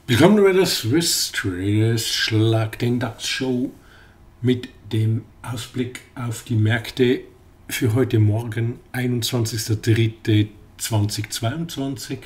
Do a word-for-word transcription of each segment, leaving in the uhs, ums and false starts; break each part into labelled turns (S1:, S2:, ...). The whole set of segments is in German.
S1: Willkommen bei der Swiss Traders Schlag den DAX Show mit dem Ausblick auf die Märkte für heute Morgen, einundzwanzigster dritter zweitausendzweiundzwanzig.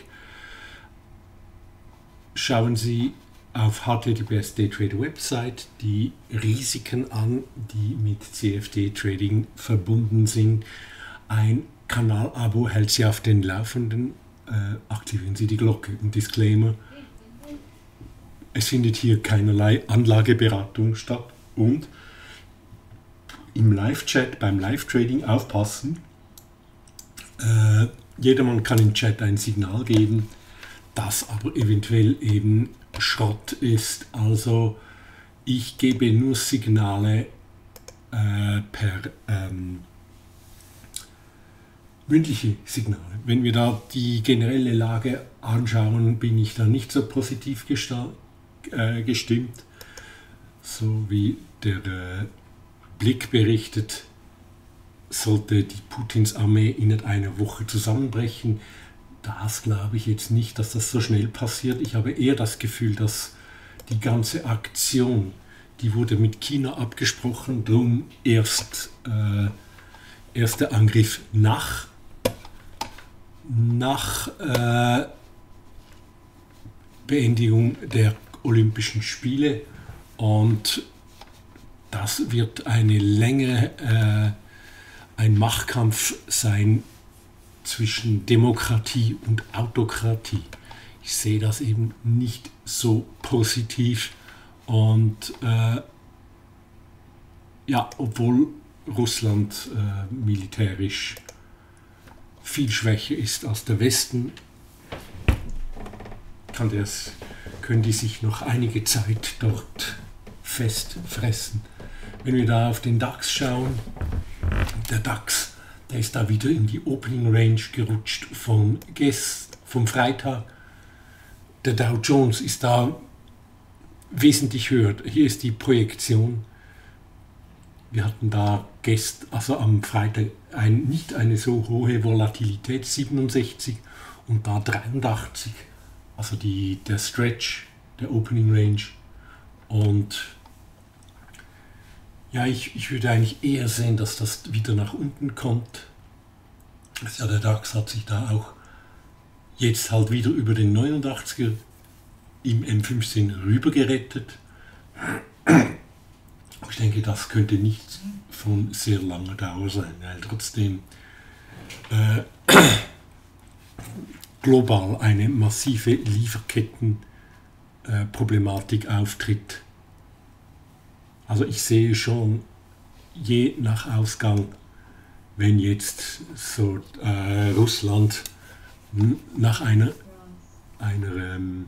S1: Schauen Sie auf h t t p s Daytrader Website die Risiken an, die mit C F D Trading verbunden sind. Ein Kanalabo hält Sie auf den Laufenden. Äh, aktivieren Sie die Glocke. Ein Disclaimer: Es findet hier keinerlei Anlageberatung statt und im Live-Chat, beim Live-Trading aufpassen. Äh, jedermann kann im Chat ein Signal geben, das aber eventuell eben Schrott ist. Also ich gebe nur Signale äh, per ähm, mündliche Signale. Wenn wir da die generelle Lage anschauen, bin ich da nicht so positiv gestaltet. Äh, gestimmt, so wie der äh, Blick berichtet, sollte die Putins Armee innerhalb einer Woche zusammenbrechen. Das glaube ich jetzt nicht, dass das so schnell passiert. Ich habe eher das Gefühl, dass die ganze Aktion, die wurde mit China abgesprochen, darum erst äh, erster Angriff nach nach äh, Beendigung der Olympischen Spiele, und das wird eine längere, äh, ein Machtkampf sein zwischen Demokratie und Autokratie. Ich sehe das eben nicht so positiv, und äh, ja, obwohl Russland äh, militärisch viel schwächer ist als der Westen, kann das können die sich noch einige Zeit dort festfressen. Wenn wir da auf den DAX schauen, der DAX, der ist da wieder in die Opening Range gerutscht vom, Gest, vom Freitag. Der Dow Jones ist da wesentlich höher. Hier ist die Projektion. Wir hatten da gest, also am Freitag ein, nicht eine so hohe Volatilität, siebenundsechzig, und da dreiundachtzig. Also die, der Stretch, der Opening Range. Und ja, ich, ich würde eigentlich eher sehen, dass das wieder nach unten kommt. Also ja, der DAX hat sich da auch jetzt halt wieder über den neunundachtziger im M fünfzehn rüber gerettet. Ich denke, das könnte nicht von sehr langer Dauer sein, weil trotzdem äh, global eine massive Lieferkettenproblematik äh, auftritt. Also ich sehe schon, je nach Ausgang, wenn jetzt so äh, Russland nach einer, einer ähm,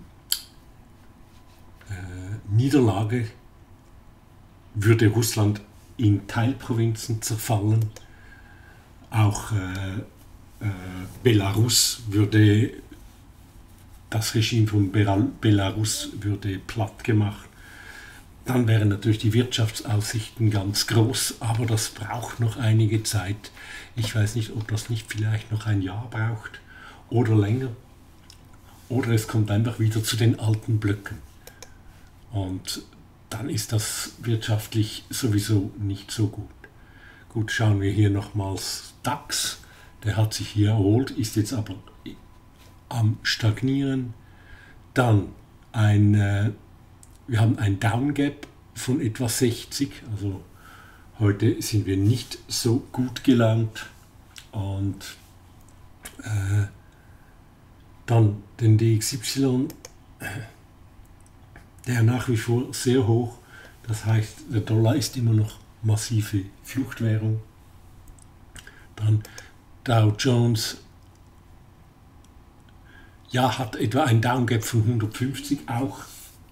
S1: äh, Niederlage würde Russland in Teilprovinzen zerfallen, auch äh, Belarus würde, das Regime von Belarus würde platt gemacht. Dann wären natürlich die Wirtschaftsaussichten ganz groß, aber das braucht noch einige Zeit. Ich weiß nicht, ob das nicht vielleicht noch ein Jahr braucht oder länger. Oder es kommt einfach wieder zu den alten Blöcken. Und dann ist das wirtschaftlich sowieso nicht so gut. Gut, schauen wir hier nochmals DAX. Der hat sich hier erholt, ist jetzt aber am Stagnieren. Dann ein, äh, wir haben ein Downgap von etwa sechzig, also heute sind wir nicht so gut gelaunt. Und äh, dann den D X Y, der nach wie vor sehr hoch, das heißt, der Dollar ist immer noch massive Fluchtwährung. Dann Dow Jones, ja, hat etwa ein Downgap von hundertfünfzig auch.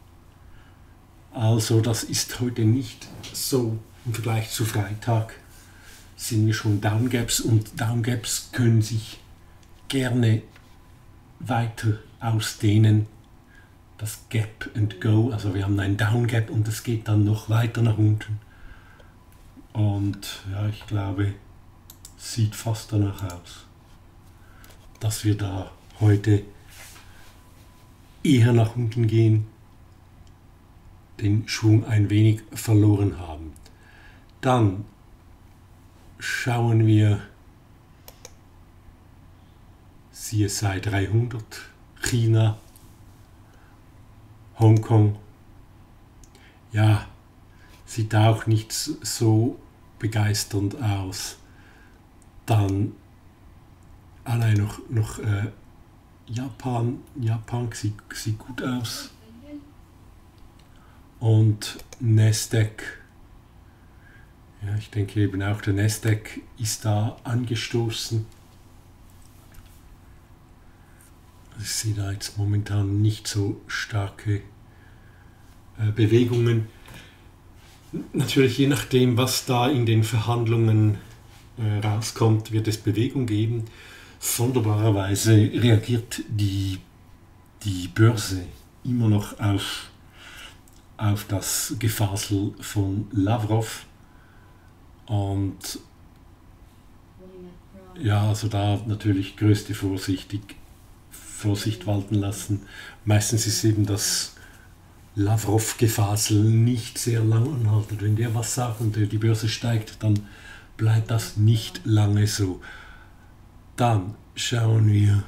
S1: Also das ist heute nicht so, im Vergleich zu Freitag sind wir schon Downgaps, und Downgaps können sich gerne weiter ausdehnen. Das Gap and Go, also wir haben ein Downgap und es geht dann noch weiter nach unten. Und ja, ich glaube, sieht fast danach aus, dass wir da heute eher nach unten gehen, den Schwung ein wenig verloren haben. Dann schauen wir C S I dreihundert, China, Hongkong. Ja, sieht auch nicht so begeisternd aus. Dann allein noch, noch äh, Japan. Japan sieht, sieht gut aus. Und Nasdaq. Ja, ich denke eben auch der Nasdaq ist da angestoßen. Ich sehe da jetzt momentan nicht so starke äh, Bewegungen. Natürlich je nachdem, was da in den Verhandlungen äh, rauskommt, wird es Bewegung geben. Sonderbarerweise reagiert die, die Börse immer noch auf, auf das Gefasel von Lavrov. Und ja, also da natürlich größte Vorsichtig, Vorsicht walten lassen. Meistens ist eben das Lavrov-Gefasel nicht sehr lang anhaltend. Wenn der was sagt und die Börse steigt, dann bleibt das nicht lange so. Dann schauen wir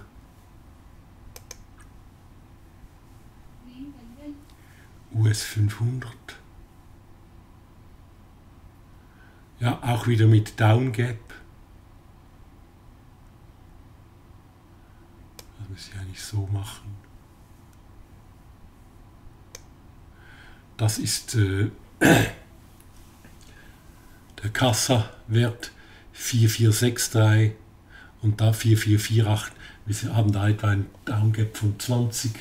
S1: U S fünfhundert. Ja, auch wieder mit Down Gap. Das muss ich eigentlich so machen. Das ist äh, der Kassa-Wert vier vier sechs drei und da vier vier vier acht. Wir haben da etwa ein Down Gap von zwanzig.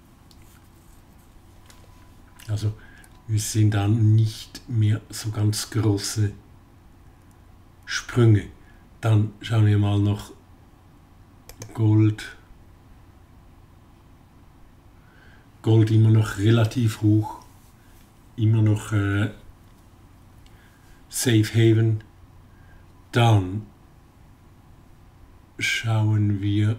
S1: Also wir sehen dann nicht mehr so ganz große Sprünge. Dann schauen wir mal noch Gold. Gold immer noch relativ hoch. Immer noch äh, Safe Haven. Dann schauen wir,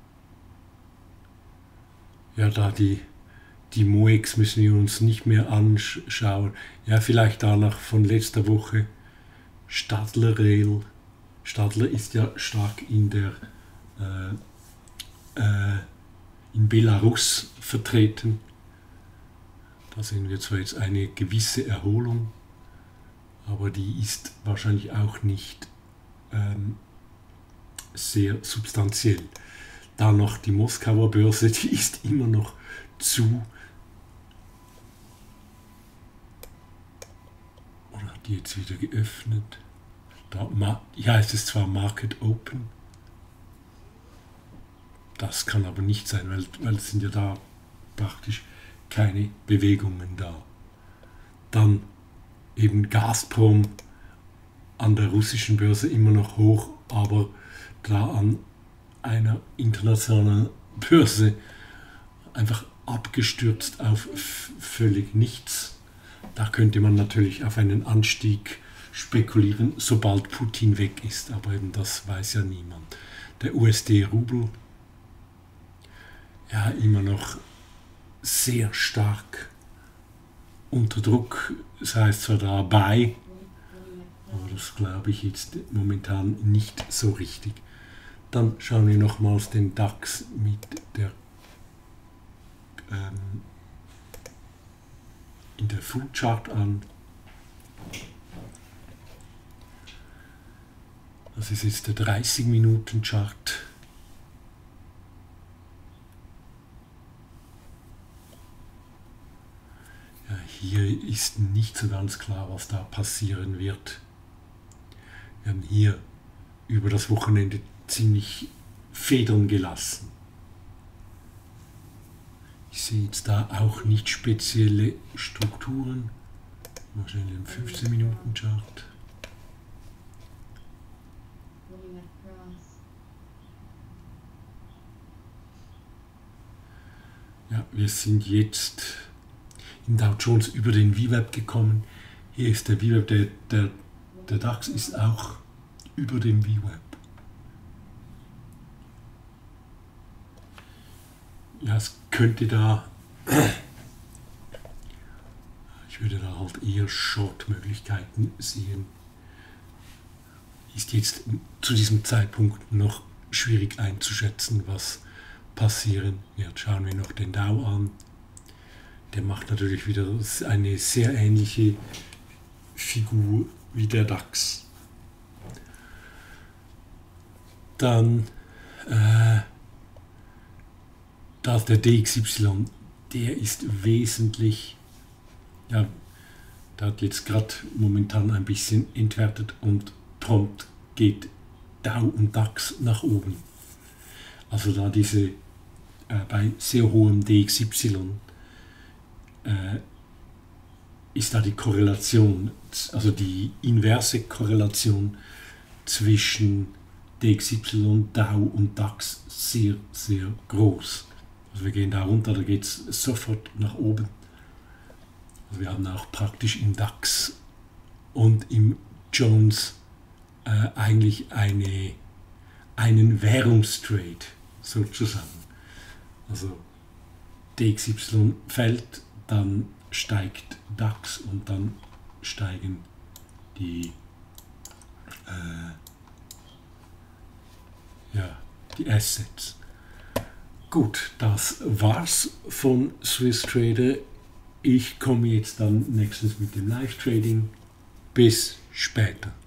S1: ja, da die, die M O E X müssen wir uns nicht mehr anschauen. Ja, vielleicht danach von letzter Woche Stadler Rail. Stadler ist ja stark in der äh, äh, in Belarus vertreten. Da sehen wir zwar jetzt eine gewisse Erholung, aber die ist wahrscheinlich auch nicht ähm, sehr substanziell. Dann noch die Moskauer Börse, die ist immer noch zu. Oder hat die jetzt wieder geöffnet? Da, ja, es ist zwar Market Open, das kann aber nicht sein, weil, weil es sind ja da praktisch keine Bewegungen da. Dann eben Gazprom an der russischen Börse immer noch hoch, aber da an einer internationalen Börse einfach abgestürzt auf völlig nichts. Da könnte man natürlich auf einen Anstieg spekulieren, sobald Putin weg ist, aber eben das weiß ja niemand. Der U S D-Rubel, ja, immer noch sehr stark unter Druck, das heißt zwar da bei, aber das glaube ich jetzt momentan nicht so richtig. Dann schauen wir nochmals den DAX mit der ähm, in der Full Chart an. Das ist jetzt der dreißig Minuten Chart. Ja, hier ist nicht so ganz klar, was da passieren wird. Wir haben hier über das Wochenende ziemlich Federn gelassen. Ich sehe jetzt da auch nicht spezielle Strukturen. Mal schnell den fünfzehn Minuten Chart. Ja, wir sind jetzt im Dow Jones über den V WAP gekommen. Hier ist der V WAP, der, der, der DAX ist auch über dem V WAP. ja, es könnte da, ich würde da halt eher Short-Möglichkeiten sehen. Ist jetzt zu diesem Zeitpunkt noch schwierig einzuschätzen, was passieren wird. Schauen wir noch den Dow an. Der macht natürlich wieder eine sehr ähnliche Figur wie der DAX. Dann äh, da der D X Y, der ist wesentlich, ja, der hat jetzt gerade momentan ein bisschen entwertet und prompt geht Dow und DAX nach oben. Also da diese äh, bei sehr hohem D X Y äh, ist da die Korrelation, also die inverse Korrelation zwischen D X Y, Dow und DAX sehr, sehr groß. Also wir gehen da runter, da geht es sofort nach oben. Also wir haben auch praktisch im DAX und im Jones äh, eigentlich eine, einen Währungstrade sozusagen. Also D X Y fällt, dann steigt DAX und dann steigen die, äh, ja, die Assets. Gut, das war's von Swiss Trader. Ich komme jetzt dann nächstens mit dem Live-Trading. Bis später.